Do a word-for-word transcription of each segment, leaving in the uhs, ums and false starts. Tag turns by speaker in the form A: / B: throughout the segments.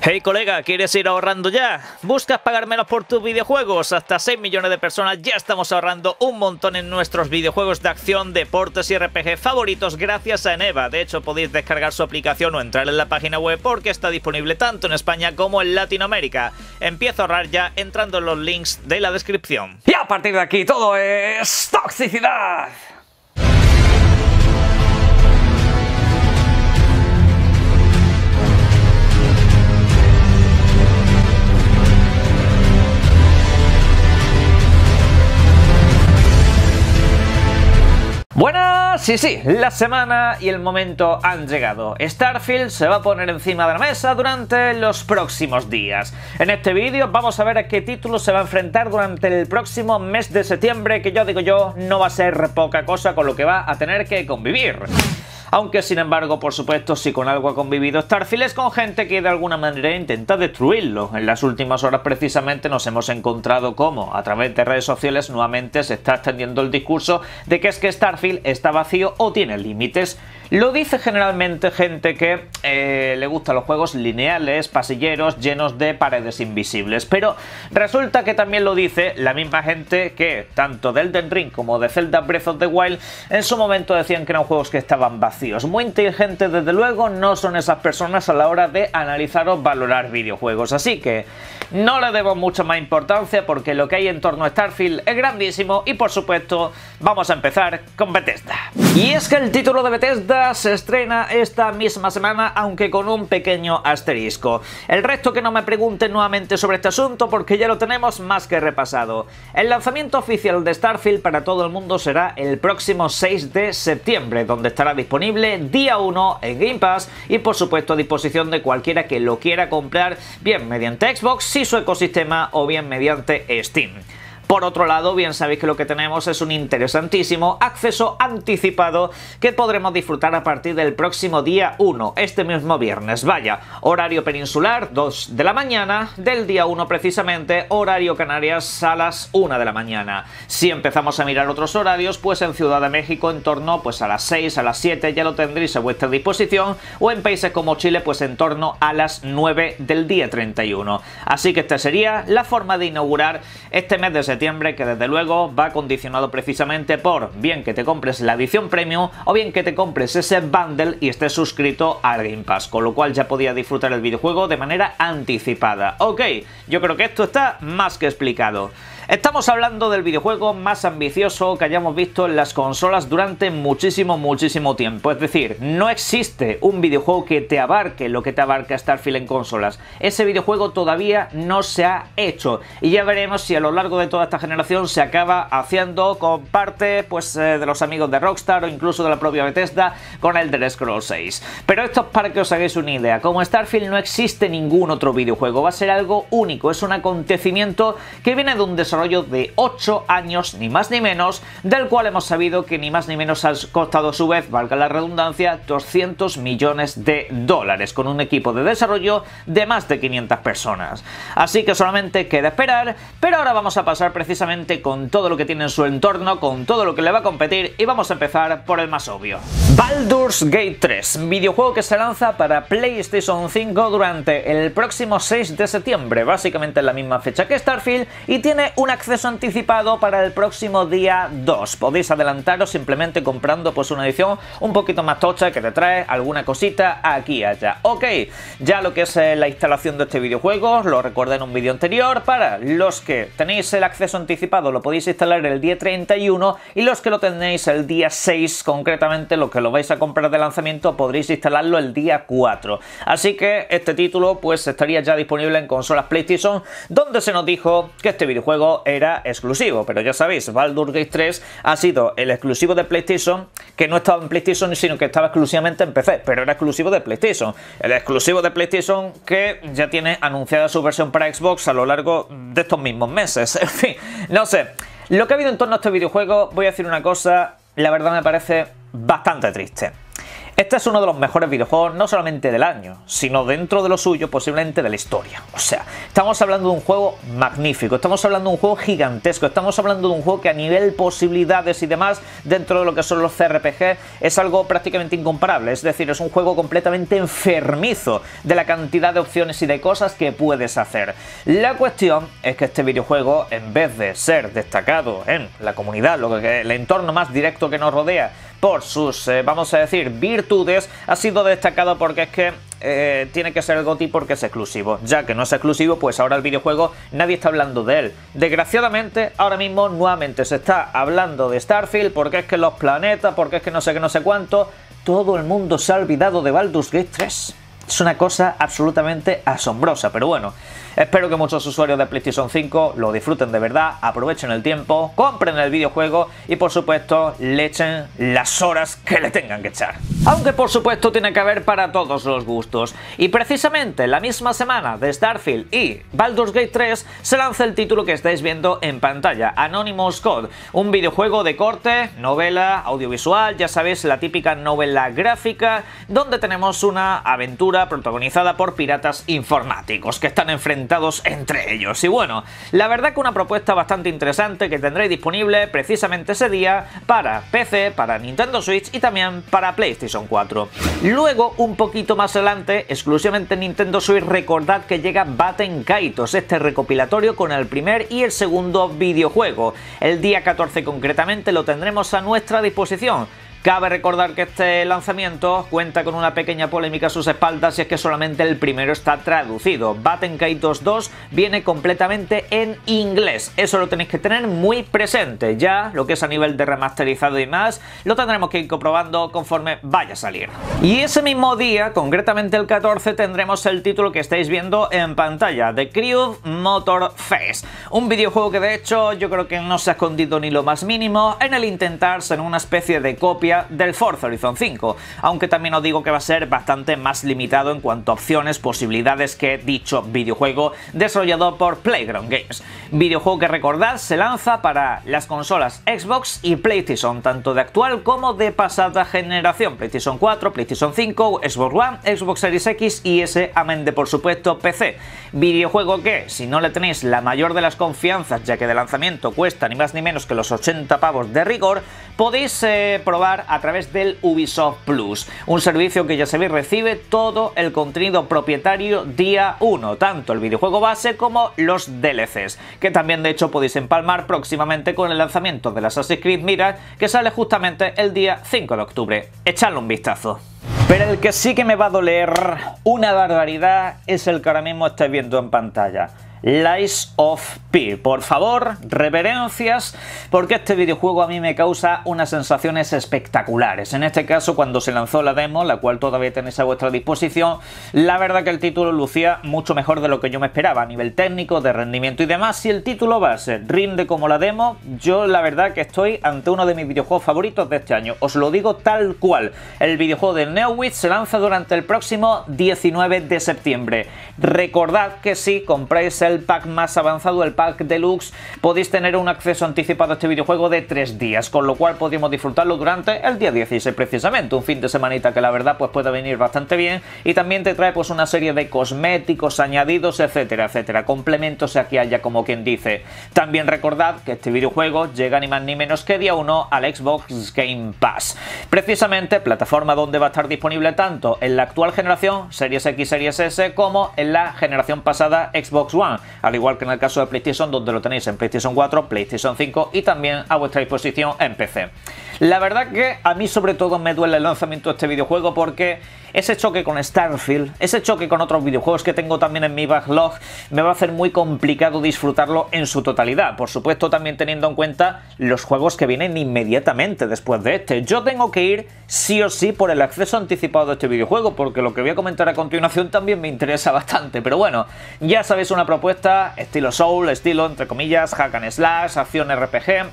A: Hey colega, ¿quieres ir ahorrando ya? ¿Buscas pagar menos por tus videojuegos? Hasta seis millones de personas ya estamos ahorrando un montón en nuestros videojuegos de acción, deportes y R P G favoritos gracias a Eneba. De hecho, podéis descargar su aplicación o entrar en la página web porque está disponible tanto en España como en Latinoamérica. Empieza a ahorrar ya entrando en los links de la descripción.
B: Y a partir de aquí todo es toxicidad. Buenas, sí, sí, la semana y el momento han llegado. Starfield se va a poner encima de la mesa durante los próximos días. En este vídeo vamos a ver a qué título se va a enfrentar durante el próximo mes de septiembre, que yo digo yo, no va a ser poca cosa con lo que va a tener que convivir. Aunque, sin embargo, por supuesto, si con algo ha convivido Starfield es con gente que de alguna manera intenta destruirlo. En las últimas horas precisamente nos hemos encontrado cómo, a través de redes sociales, nuevamente se está extendiendo el discurso de que es que Starfield está vacío o tiene límites. Lo dice generalmente gente que eh, le gustan los juegos lineales, pasilleros, llenos de paredes invisibles. Pero resulta que también lo dice la misma gente que, tanto de Elden Ring como de Zelda Breath of the Wild, en su momento decían que eran juegos que estaban vacíos. Muy inteligentes, desde luego, no son esas personas a la hora de analizar o valorar videojuegos. Así que no le debo mucha más importancia porque lo que hay en torno a Starfield es grandísimo y, por supuesto, vamos a empezar con Bethesda. Y es que el título de Bethesda se estrena esta misma semana, aunque con un pequeño asterisco. El resto que no me pregunten nuevamente sobre este asunto porque ya lo tenemos más que repasado. El lanzamiento oficial de Starfield para todo el mundo será el próximo seis de septiembre, donde estará disponible día uno en Game Pass y por supuesto a disposición de cualquiera que lo quiera comprar, bien mediante Xbox y su ecosistema o bien mediante Steam. Por otro lado, bien sabéis que lo que tenemos es un interesantísimo acceso anticipado que podremos disfrutar a partir del próximo día uno, este mismo viernes. Vaya, horario peninsular, dos de la mañana, del día uno precisamente, horario Canarias a las una de la mañana. Si empezamos a mirar otros horarios, pues en Ciudad de México en torno pues a las seis, a las siete ya lo tendréis a vuestra disposición, o en países como Chile pues en torno a las nueve del día treinta y uno. Así que esta sería la forma de inaugurar este mes de septiembre, que desde luego va condicionado precisamente por bien que te compres la edición premium o bien que te compres ese bundle y estés suscrito al Game Pass, con lo cual ya podías disfrutar el videojuego de manera anticipada. Ok, yo creo que esto está más que explicado. Estamos hablando del videojuego más ambicioso que hayamos visto en las consolas durante muchísimo, muchísimo tiempo. Es decir, no existe un videojuego que te abarque lo que te abarca Starfield en consolas. Ese videojuego todavía no se ha hecho y ya veremos si a lo largo de toda esta generación se acaba haciendo con parte pues, eh, de los amigos de Rockstar o incluso de la propia Bethesda con el Elder Scrolls seis. Pero esto es para que os hagáis una idea. Como Starfield no existe ningún otro videojuego, va a ser algo único. Es un acontecimiento que viene de un desarrollo de ocho años, ni más ni menos, del cual hemos sabido que ni más ni menos ha costado a su vez, valga la redundancia, doscientos millones de dólares, con un equipo de desarrollo de más de quinientas personas. Así que solamente queda esperar, pero ahora vamos a pasar precisamente con todo lo que tiene en su entorno, con todo lo que le va a competir, y vamos a empezar por el más obvio. Baldur's Gate tres, videojuego que se lanza para PlayStation cinco durante el próximo seis de septiembre, básicamente en la misma fecha que Starfield, y tiene un acceso anticipado para el próximo día dos. Podéis adelantaros simplemente comprando pues una edición un poquito más tocha que te trae alguna cosita aquí y allá. Ok, ya lo que es eh, la instalación de este videojuego lo recordé en un vídeo anterior. Para los que tenéis el acceso anticipado lo podéis instalar el día treinta y uno y los que lo tenéis el día seis, concretamente los que lo vais a comprar de lanzamiento, podréis instalarlo el día cuatro. Así que este título pues estaría ya disponible en consolas PlayStation, donde se nos dijo que este videojuego era exclusivo, pero ya sabéis, Baldur's Gate tres ha sido el exclusivo de PlayStation, que no estaba en PlayStation sino que estaba exclusivamente en P C, pero era exclusivo de PlayStation. El exclusivo de PlayStation que ya tiene anunciada su versión para Xbox a lo largo de estos mismos meses. En fin, no sé, lo que ha habido en torno a este videojuego, voy a decir una cosa, la verdad me parece bastante triste. Este es uno de los mejores videojuegos no solamente del año, sino dentro de lo suyo posiblemente de la historia. O sea, estamos hablando de un juego magnífico, estamos hablando de un juego gigantesco, estamos hablando de un juego que a nivel posibilidades y demás dentro de lo que son los C R P G es algo prácticamente incomparable. Es decir, es un juego completamente enfermizo de la cantidad de opciones y de cosas que puedes hacer. La cuestión es que este videojuego, en vez de ser destacado en la comunidad, lo que, el entorno más directo que nos rodea, por sus, eh, vamos a decir, virtudes, ha sido destacado porque es que eh, tiene que ser el GOTY porque es exclusivo. Ya que no es exclusivo, pues ahora el videojuego nadie está hablando de él. Desgraciadamente, ahora mismo nuevamente se está hablando de Starfield porque es que los planetas, porque es que no sé qué, no sé cuánto. Todo el mundo se ha olvidado de Baldur's Gate tres. Es una cosa absolutamente asombrosa, pero bueno, espero que muchos usuarios de PlayStation cinco lo disfruten de verdad, aprovechen el tiempo, compren el videojuego y por supuesto le echen las horas que le tengan que echar. Aunque por supuesto tiene que haber para todos los gustos. Y precisamente la misma semana de Starfield y Baldur's Gate tres se lanza el título que estáis viendo en pantalla, Anonymous Code, un videojuego de corte, novela, audiovisual, ya sabéis, la típica novela gráfica, donde tenemos una aventura protagonizada por piratas informáticos que están enfrentados entre ellos. Y bueno, la verdad que una propuesta bastante interesante que tendréis disponible precisamente ese día para P C, para Nintendo Switch y también para PlayStation cuatro. Luego, un poquito más adelante, exclusivamente en Nintendo Switch, recordad que llega Baten Kaitos, este recopilatorio con el primer y el segundo videojuego. El día catorce concretamente lo tendremos a nuestra disposición. Cabe recordar que este lanzamiento cuenta con una pequeña polémica a sus espaldas y es que solamente el primero está traducido. Baten Kaitos dos viene completamente en inglés, eso lo tenéis que tener muy presente. Ya lo que es a nivel de remasterizado y más, lo tendremos que ir comprobando conforme vaya a salir. Y ese mismo día, concretamente el catorce, tendremos el título que estáis viendo en pantalla, The Crew Motorfest, un videojuego que de hecho yo creo que no se ha escondido ni lo más mínimo en el intentar ser una especie de copia del Forza Horizon cinco, aunque también os digo que va a ser bastante más limitado en cuanto a opciones, posibilidades que dicho videojuego desarrollado por Playground Games. Videojuego que recordad se lanza para las consolas Xbox y PlayStation, tanto de actual como de pasada generación, PlayStation cuatro, PlayStation cinco, Xbox One, Xbox Series X y ese amén de por supuesto P C. Videojuego que, si no le tenéis la mayor de las confianzas, ya que de lanzamiento cuesta ni más ni menos que los ochenta pavos de rigor, podéis eh, probar a través del Ubisoft Plus, un servicio que ya sabéis recibe todo el contenido propietario día uno, tanto el videojuego base como los D L Cs, que también de hecho podéis empalmar próximamente con el lanzamiento del Assassin's Creed Mirage, que sale justamente el día cinco de octubre. Echadle un vistazo. Pero el que sí que me va a doler una barbaridad es el que ahora mismo estáis viendo en pantalla. Lies of P. Por favor, reverencias, porque este videojuego a mí me causa unas sensaciones espectaculares. En este caso, cuando se lanzó la demo, la cual todavía tenéis a vuestra disposición, la verdad que el título lucía mucho mejor de lo que yo me esperaba a nivel técnico, de rendimiento y demás. Si el título base rinde como la demo, yo la verdad que estoy ante uno de mis videojuegos favoritos de este año. Os lo digo tal cual. El videojuego de Neowitz se lanza durante el próximo diecinueve de septiembre. Recordad que si compráis el pack más avanzado, el pack deluxe, podéis tener un acceso anticipado a este videojuego de tres días, con lo cual podríamos disfrutarlo durante el día dieciséis precisamente, un fin de semanita que la verdad pues puede venir bastante bien y también te trae pues una serie de cosméticos añadidos, etcétera, etcétera, complementos aquí haya como quien dice. También recordad que este videojuego llega ni más ni menos que día uno al Xbox Game Pass, precisamente plataforma donde va a estar disponible tanto en la actual generación Series X, Series S, como en la generación pasada Xbox One, al igual que en el caso de PlayStation, donde lo tenéis en PlayStation cuatro, PlayStation cinco y también a vuestra disposición en P C. La verdad que a mí sobre todo me duele el lanzamiento de este videojuego porque ese choque con Starfield, ese choque con otros videojuegos que tengo también en mi backlog, me va a hacer muy complicado disfrutarlo en su totalidad. Por supuesto, también teniendo en cuenta los juegos que vienen inmediatamente después de este. Yo tengo que ir sí o sí por el acceso anticipado de este videojuego, porque lo que voy a comentar a continuación también me interesa bastante. Pero bueno, ya sabéis, una propuesta estilo Soul, estilo entre comillas hack and slash, acción R P G,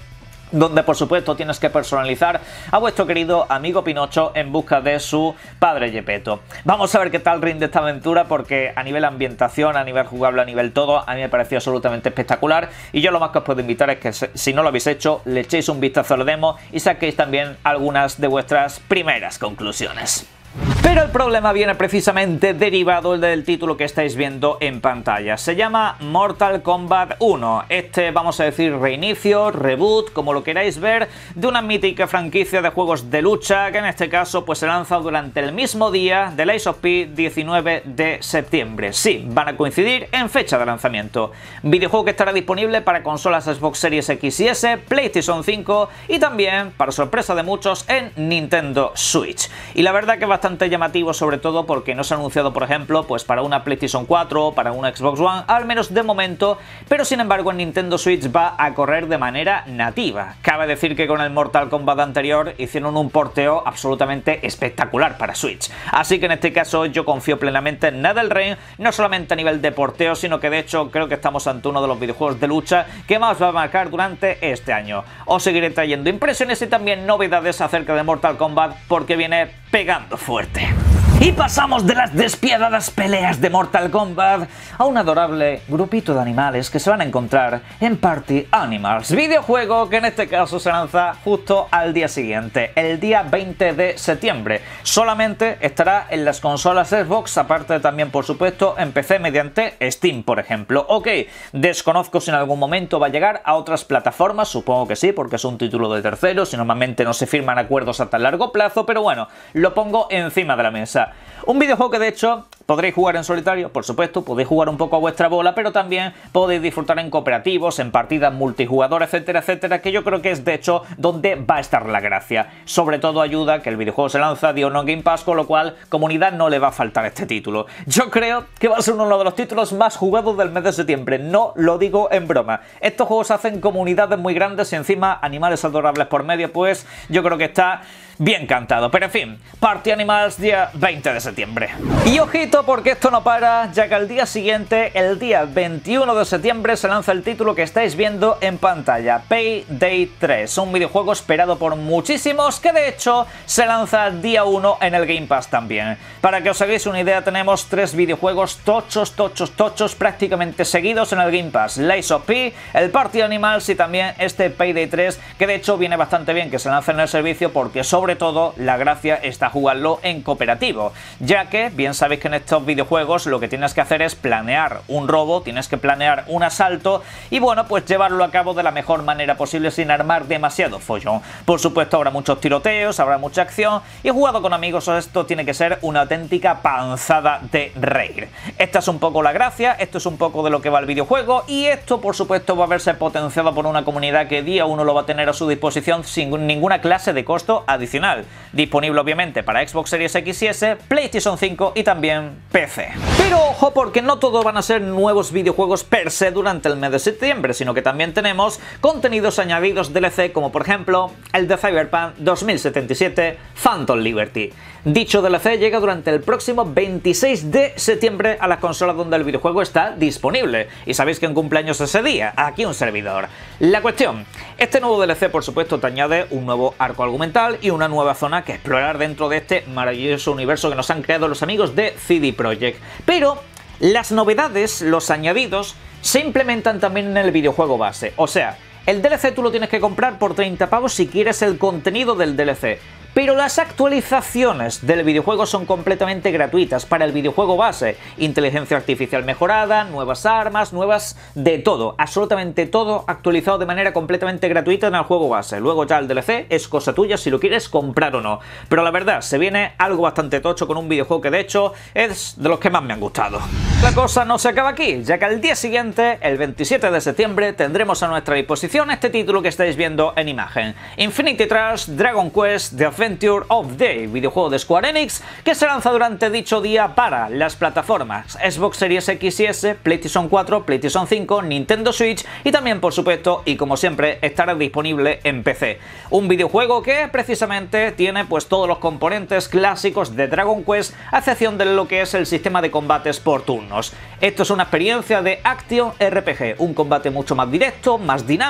B: donde por supuesto tienes que personalizar a vuestro querido amigo Pinocho en busca de su padre Geppetto. Vamos a ver qué tal rinde esta aventura, porque a nivel ambientación, a nivel jugable, a nivel todo, a mí me pareció absolutamente espectacular, y yo lo más que os puedo invitar es que, si no lo habéis hecho, le echéis un vistazo a la demo y saquéis también algunas de vuestras primeras conclusiones. Pero el problema viene precisamente derivado del título que estáis viendo en pantalla. Se llama Mortal Kombat uno. Este, vamos a decir, reinicio, reboot, como lo queráis ver, de una mítica franquicia de juegos de lucha que en este caso pues se lanza durante el mismo día del Ace of P, diecinueve de septiembre. Sí, van a coincidir en fecha de lanzamiento. Videojuego que estará disponible para consolas Xbox Series X y S, PlayStation cinco y también, para sorpresa de muchos, en Nintendo Switch. Y la verdad que es bastante llamativo, sobre todo porque no se ha anunciado, por ejemplo, pues para una PlayStation cuatro o para una Xbox One, al menos de momento, pero sin embargo en Nintendo Switch va a correr de manera nativa. Cabe decir que con el Mortal Kombat anterior hicieron un porteo absolutamente espectacular para Switch, así que en este caso yo confío plenamente en NetherRealm, no solamente a nivel de porteo, sino que de hecho creo que estamos ante uno de los videojuegos de lucha que más va a marcar durante este año. Os seguiré trayendo impresiones y también novedades acerca de Mortal Kombat, porque viene pegando fuerte. Y pasamos de las despiadadas peleas de Mortal Kombat a un adorable grupito de animales que se van a encontrar en Party Animals, videojuego que en este caso se lanza justo al día siguiente, el día veinte de septiembre. Solamente estará en las consolas Xbox, aparte también por supuesto en P C mediante Steam, por ejemplo. Ok, desconozco si en algún momento va a llegar a otras plataformas, supongo que sí, porque es un título de terceros y normalmente no se firman acuerdos a tan largo plazo, pero bueno, lo pongo encima de la mesa. Un videojuego que de hecho podréis jugar en solitario, por supuesto, podéis jugar un poco a vuestra bola, pero también podéis disfrutar en cooperativos, en partidas multijugador, etcétera, etcétera, que yo creo que es de hecho donde va a estar la gracia. Sobre todo ayuda que el videojuego se lanza día uno en Game Pass, con lo cual comunidad no le va a faltar este título. Yo creo que va a ser uno de los títulos más jugados del mes de septiembre, no lo digo en broma. Estos juegos hacen comunidades muy grandes y encima animales adorables por medio, pues yo creo que está bien cantado. Pero en fin, Party Animals día veinte de septiembre. Y ojito, porque esto no para, ya que al día siguiente, el día veintiuno de septiembre, se lanza el título que estáis viendo en pantalla, Payday tres, un videojuego esperado por muchísimos que de hecho se lanza día uno en el Game Pass también. Para que os hagáis una idea, tenemos tres videojuegos tochos, tochos, tochos prácticamente seguidos en el Game Pass: el Ace of P, el Party Animals y también este Payday tres, que de hecho viene bastante bien que se lance en el servicio, porque sobre todo la gracia está jugarlo en cooperativo, ya que bien sabéis que en estos videojuegos lo que tienes que hacer es planear un robo, tienes que planear un asalto y bueno, pues llevarlo a cabo de la mejor manera posible sin armar demasiado follón. Por supuesto habrá muchos tiroteos, habrá mucha acción y jugado con amigos esto tiene que ser una auténtica panzada de reír. Esta es un poco la gracia, esto es un poco de lo que va el videojuego y esto por supuesto va a verse potenciado por una comunidad que día uno lo va a tener a su disposición sin ninguna clase de costo adicional. Disponible obviamente para Xbox Series X y S, PlayStation cinco y también P C. Pero ojo, porque no todos van a ser nuevos videojuegos per se durante el mes de septiembre, sino que también tenemos contenidos añadidos D L C, como por ejemplo el de Cyberpunk dos mil setenta y siete Phantom Liberty. Dicho D L C llega durante el próximo veintiséis de septiembre a las consolas donde el videojuego está disponible. Y sabéis que en cumpleaños ese día, aquí un servidor. La cuestión, este nuevo D L C por supuesto te añade un nuevo arco argumental y una nueva zona que explorar dentro de este maravilloso universo que nos han creado los amigos de C D Projekt. Pero las novedades, los añadidos, se implementan también en el videojuego base. O sea, el D L C tú lo tienes que comprar por treinta pavos si quieres el contenido del D L C. Pero las actualizaciones del videojuego son completamente gratuitas para el videojuego base. Inteligencia artificial mejorada, nuevas armas, nuevas de todo, absolutamente todo actualizado de manera completamente gratuita en el juego base. Luego ya el D L C es cosa tuya si lo quieres comprar o no. Pero la verdad, se viene algo bastante tocho con un videojuego que de hecho es de los que más me han gustado. La cosa no se acaba aquí, ya que al día siguiente, el veintisiete de septiembre, tendremos a nuestra disposición este título que estáis viendo en imagen: Infinity Trash Dragon Quest The Adventure of Day, videojuego de Square Enix que se lanza durante dicho día para las plataformas Xbox Series X y S, PlayStation cuatro, PlayStation cinco, Nintendo Switch y también por supuesto y como siempre estará disponible en P C. Un videojuego que precisamente tiene pues todos los componentes clásicos de Dragon Quest, a excepción de lo que es el sistema de combates por turnos. Esto es una experiencia de Action R P G, un combate mucho más directo, más dinámico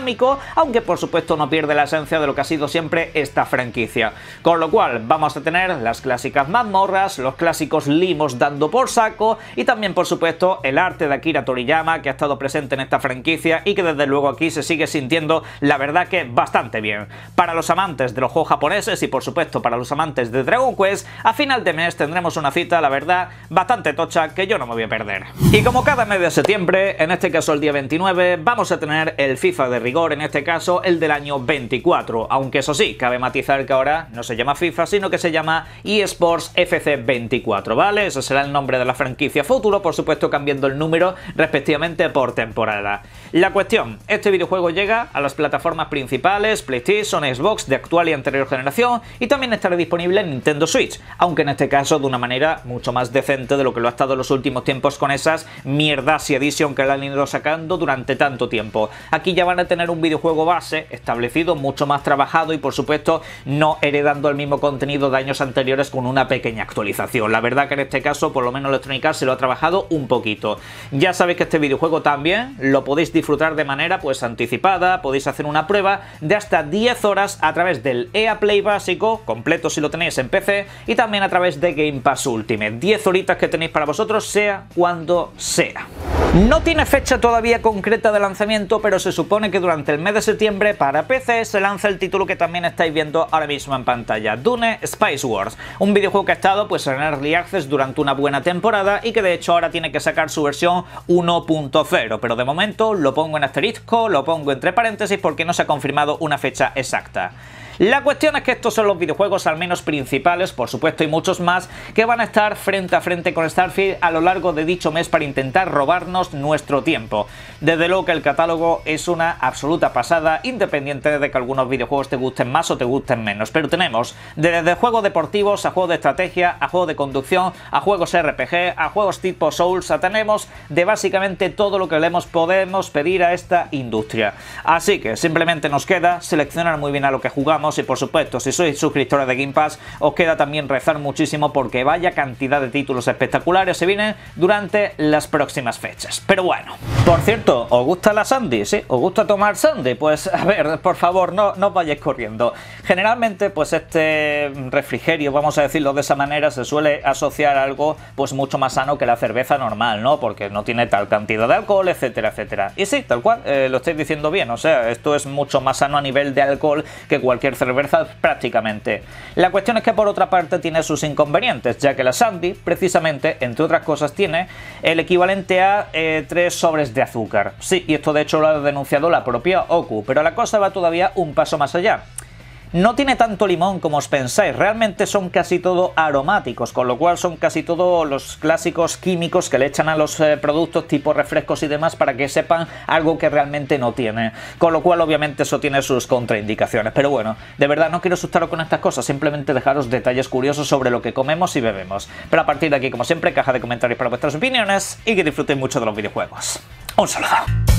B: dinámico, aunque por supuesto no pierde la esencia de lo que ha sido siempre esta franquicia. Con lo cual vamos a tener las clásicas mazmorras, los clásicos limos dando por saco y también por supuesto el arte de Akira Toriyama, que ha estado presente en esta franquicia y que desde luego aquí se sigue sintiendo, la verdad, que bastante bien. Para los amantes de los juegos japoneses y por supuesto para los amantes de Dragon Quest, a final de mes tendremos una cita, la verdad, bastante tocha que yo no me voy a perder. Y como cada mes de septiembre, en este caso el día veintinueve, vamos a tener el FIFA de rigor, en este caso el del año veinticuatro, aunque eso sí, cabe matizar que ahora no se llama FIFA, sino que se llama eSports F C veinticuatro, ¿vale? Ese será el nombre de la franquicia futuro, por supuesto cambiando el número respectivamente por temporada. La cuestión, este videojuego llega a las plataformas principales, PlayStation, Xbox de actual y anterior generación, y también estará disponible en Nintendo Switch, aunque en este caso de una manera mucho más decente de lo que lo ha estado en los últimos tiempos con esas mierdas y edition que le han ido sacando durante tanto tiempo. Aquí ya van a tener un videojuego base establecido, mucho más trabajado y por supuesto no heredando el mismo contenido de años anteriores con una pequeña actualización. La verdad que en este caso por lo menos Electronic Arts se lo ha trabajado un poquito. Ya sabéis que este videojuego también lo podéis disfrutar de manera pues anticipada, podéis hacer una prueba de hasta diez horas a través del E A Play básico, completo si lo tenéis en P C, y también a través de Game Pass Ultimate. diez horitas que tenéis para vosotros, sea cuando sea. No tiene fecha todavía concreta de lanzamiento, pero se supone que durante el mes de septiembre para P C se lanza el título que también estáis viendo ahora mismo en pantalla, Dune Spice Wars, un videojuego que ha estado pues en Early Access durante una buena temporada y que de hecho ahora tiene que sacar su versión uno punto cero, pero de momento lo pongo en asterisco, lo pongo entre paréntesis porque no se ha confirmado una fecha exacta. La cuestión es que estos son los videojuegos al menos principales, por supuesto hay muchos más, que van a estar frente a frente con Starfield a lo largo de dicho mes para intentar robarnos nuestro tiempo. Desde luego que el catálogo es una absoluta pasada, independiente de que algunos videojuegos te gusten más o te gusten menos, pero tenemos desde juegos deportivos a juegos de estrategia, a juegos de conducción, a juegos R P G, a juegos tipo Souls, a tenemos de básicamente todo lo que le podemos pedir a esta industria. Así que simplemente nos queda seleccionar muy bien a lo que jugamos y por supuesto si sois suscriptores de Game Pass os queda también rezar muchísimo porque vaya cantidad de títulos espectaculares se vienen durante las próximas fechas. Pero bueno, por cierto, ¿os gusta la Sandy? ¿Sí? ¿Os gusta tomar Sandy? Pues a ver, por favor, no, no vayáis corriendo. Generalmente pues este refrigerio, vamos a decirlo de esa manera, se suele asociar a algo pues mucho más sano que la cerveza normal, ¿no? Porque no tiene tal cantidad de alcohol, etcétera, etcétera. Y sí, tal cual, eh, lo estáis diciendo bien, o sea, esto es mucho más sano a nivel de alcohol que cualquier cerveza prácticamente. La cuestión es que por otra parte tiene sus inconvenientes, ya que la Sandy, precisamente, entre otras cosas, tiene el equivalente a eh, tres sobres de azúcar. Sí, y esto de hecho lo ha denunciado la propia Oku, pero la cosa va todavía un paso más allá. No tiene tanto limón como os pensáis, realmente son casi todo aromáticos, con lo cual son casi todos los clásicos químicos que le echan a los eh, productos tipo refrescos y demás para que sepan algo que realmente no tiene, con lo cual obviamente eso tiene sus contraindicaciones, pero bueno, de verdad no quiero asustaros con estas cosas, simplemente dejaros detalles curiosos sobre lo que comemos y bebemos, pero a partir de aquí como siempre caja de comentarios para vuestras opiniones y que disfrutéis mucho de los videojuegos. Un saludo.